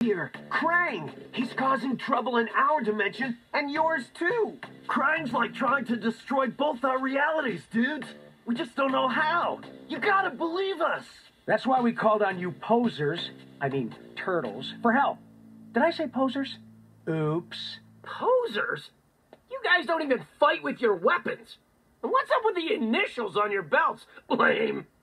here. Krang! He's causing trouble in our dimension, and yours too. Krang's like trying to destroy both our realities, dudes. We just don't know how. You gotta believe us. That's why we called on you posers, I mean turtles, for help. Did I say posers? Oops. Posers? You guys don't even fight with your weapons. And what's up with the initials on your belts? Lame.